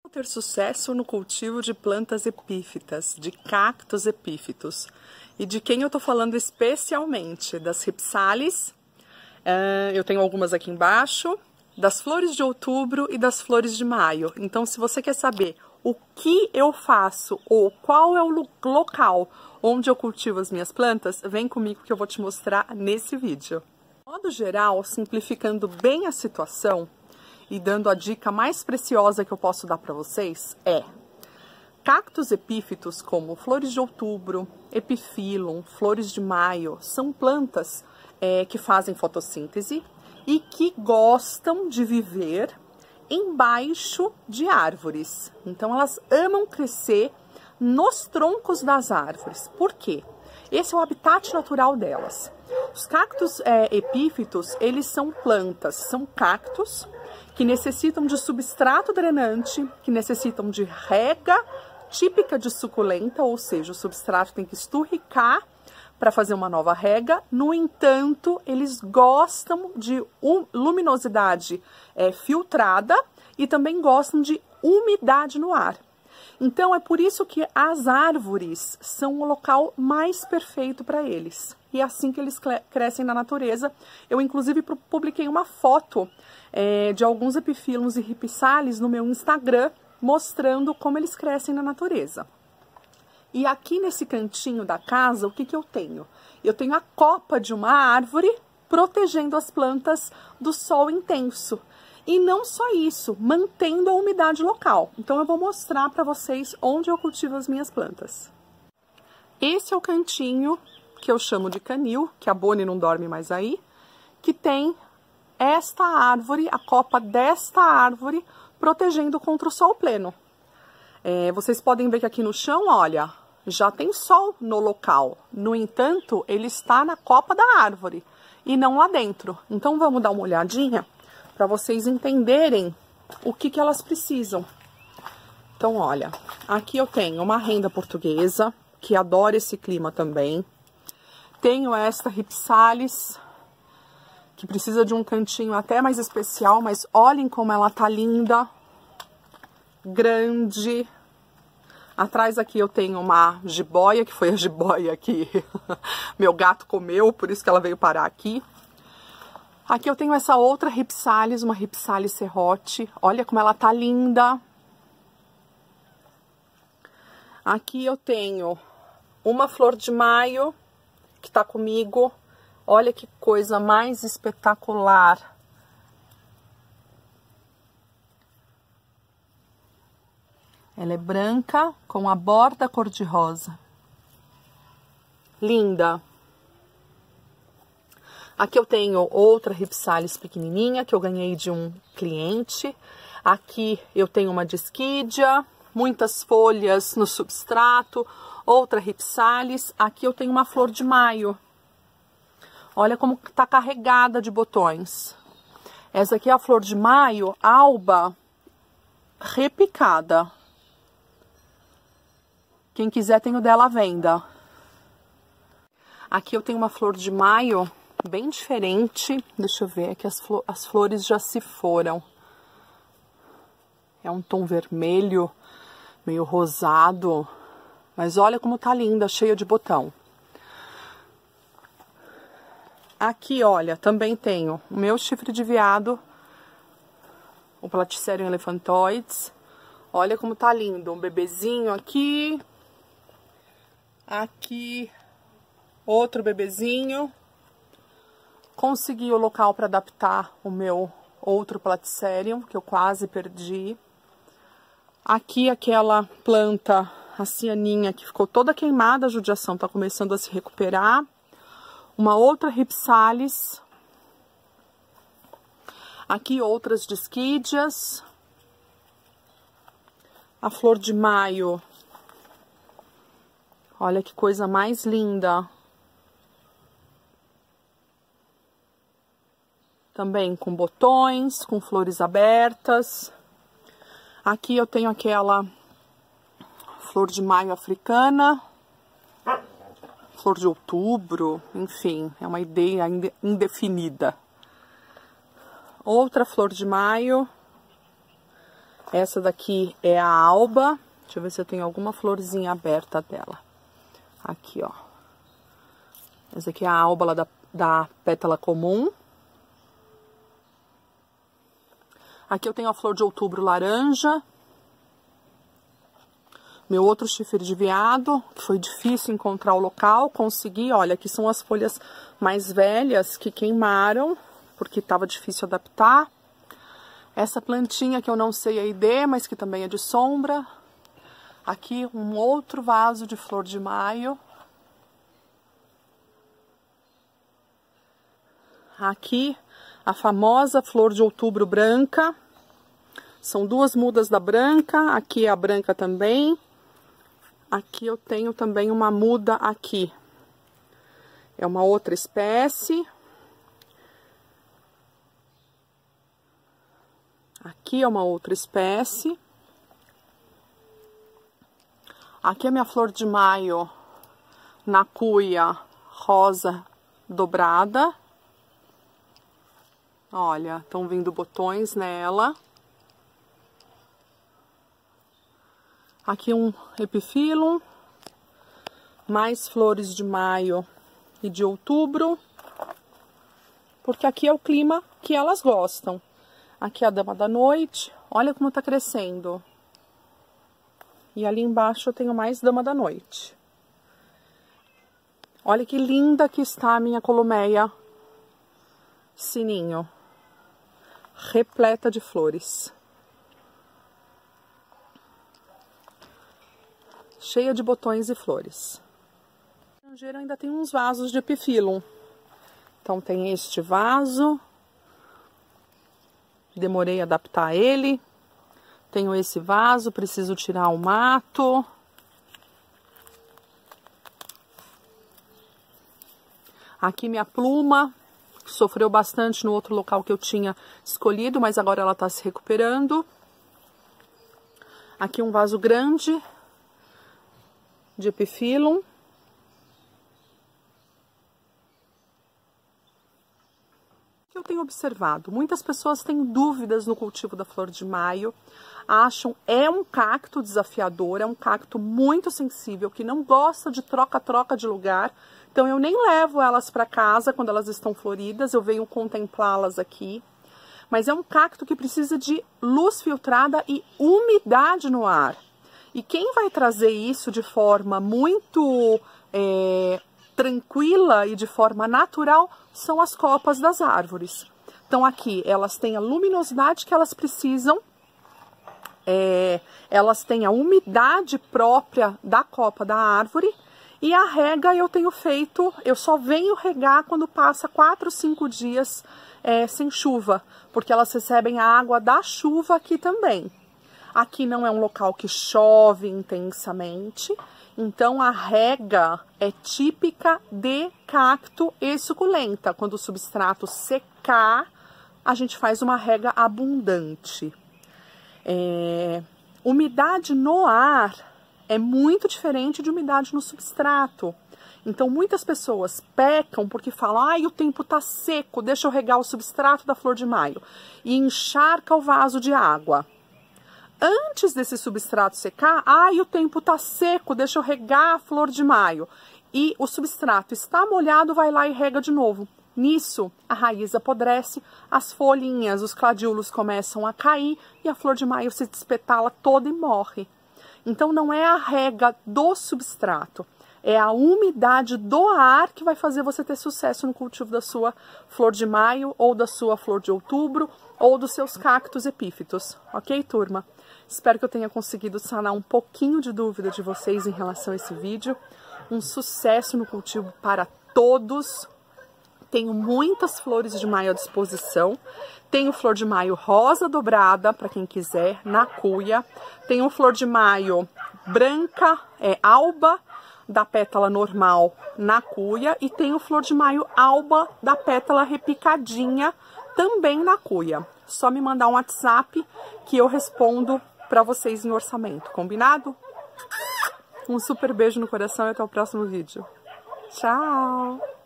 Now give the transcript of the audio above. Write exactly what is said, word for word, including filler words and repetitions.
Ter sucesso no cultivo de plantas epífitas, de cactos epífitos. E de quem eu tô falando especialmente? Das ripsalis, uh, eu tenho algumas aqui embaixo, das flores de outubro e das flores de maio. Então, se você quer saber o que eu faço ou qual é o local onde eu cultivo as minhas plantas, vem comigo que eu vou te mostrar nesse vídeo. De modo geral, simplificando bem a situação, e dando a dica mais preciosa que eu posso dar para vocês é: cactos epífitos como flores de outubro, epifilum, flores de maio, são plantas é, que fazem fotossíntese e que gostam de viver embaixo de árvores. Então elas amam crescer nos troncos das árvores. Por quê? Esse é o habitat natural delas. Os cactos é, epífitos, eles são plantas, são cactos que necessitam de substrato drenante, que necessitam de rega típica de suculenta, ou seja, o substrato tem que esturricar para fazer uma nova rega. No entanto, eles gostam de luminosidade é, filtrada e também gostam de umidade no ar. Então, é por isso que as árvores são o local mais perfeito para eles. E é assim que eles crescem na natureza. Eu, inclusive, publiquei uma foto é, de alguns epifilums e ripsalis no meu Instagram, mostrando como eles crescem na natureza. E aqui nesse cantinho da casa, o que que eu tenho? Eu tenho a copa de uma árvore protegendo as plantas do sol intenso. E não só isso, mantendo a umidade local. Então eu vou mostrar para vocês onde eu cultivo as minhas plantas. Esse é o cantinho que eu chamo de canil, que a Bonnie não dorme mais aí, que tem esta árvore, a copa desta árvore, protegendo contra o sol pleno. É, vocês podem ver que aqui no chão, olha, já tem sol no local. No entanto, ele está na copa da árvore e não lá dentro. Então vamos dar uma olhadinha para vocês entenderem o que que elas precisam. Então, olha, aqui eu tenho uma renda portuguesa, que adora esse clima também. Tenho esta ripsalis, que precisa de um cantinho até mais especial, mas olhem como ela tá linda, grande. Atrás aqui eu tenho uma jiboia, que foi a jiboia que meu gato comeu, por isso que ela veio parar aqui. Aqui eu tenho essa outra ripsalis, uma ripsalis serrote. Olha como ela tá linda. Aqui eu tenho uma flor de maio, que tá comigo. Olha que coisa mais espetacular. Ela é branca com a borda cor-de-rosa. Linda. Aqui eu tenho outra ripsalis pequenininha que eu ganhei de um cliente. Aqui eu tenho uma disquidia, muitas folhas no substrato, outra ripsalis. Aqui eu tenho uma flor de maio. Olha como tá carregada de botões. Essa aqui é a flor de maio, alba, repicada. Quem quiser tem o dela à venda. Aqui eu tenho uma flor de maio bem diferente. Deixa eu ver, aqui as, flo as flores já se foram. É um tom vermelho, meio rosado. Mas olha como tá linda, cheia de botão. Aqui, olha, também tenho o meu chifre de veado, o Platycerium elephantoides. Olha como tá lindo, um bebezinho aqui. Aqui, outro bebezinho. Consegui o local para adaptar o meu outro Platycerium, que eu quase perdi. Aqui, aquela planta, a cianinha, que ficou toda queimada, a judiação tá começando a se recuperar. Uma outra ripsalis. Aqui outras disquídias. A flor de maio. Olha que coisa mais linda. Também com botões, com flores abertas. Aqui eu tenho aquela flor de maio africana. Flor de outubro, enfim, é uma ideia indefinida. Outra flor de maio. Essa daqui é a alba. Deixa eu ver se eu tenho alguma florzinha aberta dela. Aqui, ó. Essa aqui é a alba lá da, da pétala comum. Aqui eu tenho a flor de outubro laranja. Meu outro chifre de veado, que foi difícil encontrar o local. Consegui, olha, aqui são as folhas mais velhas que queimaram, porque estava difícil adaptar. Essa plantinha que eu não sei a I D, mas que também é de sombra. Aqui um outro vaso de flor de maio. Aqui a famosa flor de outubro branca. São duas mudas da branca, aqui é a branca também. Aqui eu tenho também uma muda aqui. É uma outra espécie. Aqui é uma outra espécie. Aqui é minha flor de maio na cuia rosa dobrada. Olha, estão vindo botões nela. Aqui um epifilum. Mais flores de maio e de outubro. Porque aqui é o clima que elas gostam. Aqui é a dama da noite. Olha como tá crescendo. E ali embaixo eu tenho mais dama da noite. Olha que linda que está a minha columeia sininho. Repleta de flores. Cheia de botões e flores. No laranjeira ainda tem uns vasos de epifilum. Então tem este vaso. Demorei a adaptar ele. Tenho esse vaso, preciso tirar o mato. Aqui minha pluma, que sofreu bastante no outro local que eu tinha escolhido, mas agora ela está se recuperando. Aqui um vaso grande de epifilum. O que eu tenho observado? Muitas pessoas têm dúvidas no cultivo da flor de maio, acham é um cacto desafiador, é um cacto muito sensível, que não gosta de troca-troca de lugar. Então eu nem levo elas para casa quando elas estão floridas, eu venho contemplá-las aqui. Mas é um cacto que precisa de luz filtrada e umidade no ar. E quem vai trazer isso de forma muito é, tranquila e de forma natural são as copas das árvores. Então aqui elas têm a luminosidade que elas precisam, é, elas têm a umidade própria da copa da árvore. E a rega eu tenho feito, eu só venho regar quando passa quatro, cinco dias é, sem chuva, porque elas recebem a água da chuva aqui também. Aqui não é um local que chove intensamente, então a rega é típica de cacto e suculenta. Quando o substrato secar, a gente faz uma rega abundante. É, umidade no ar é muito diferente de umidade no substrato. Então, muitas pessoas pecam porque falam, ai, o tempo tá seco, deixa eu regar o substrato da flor de maio. E encharca o vaso de água. Antes desse substrato secar, ai, o tempo tá seco, deixa eu regar a flor de maio. E o substrato está molhado, vai lá e rega de novo. Nisso, a raiz apodrece, as folhinhas, os cladíolos começam a cair e a flor de maio se despetala toda e morre. Então, não é a rega do substrato, é a umidade do ar que vai fazer você ter sucesso no cultivo da sua flor de maio, ou da sua flor de outubro, ou dos seus cactos epífitos. Ok, turma? Espero que eu tenha conseguido sanar um pouquinho de dúvida de vocês em relação a esse vídeo. Um sucesso no cultivo para todos. Tenho muitas flores de maio à disposição. Tenho flor de maio rosa dobrada, para quem quiser, na cuia. Tenho flor de maio branca, é alba, da pétala normal, na cuia. E tenho flor de maio alba, da pétala repicadinha, também na cuia. Só me mandar um WhatsApp que eu respondo para vocês em orçamento, combinado? Um super beijo no coração e até o próximo vídeo. Tchau!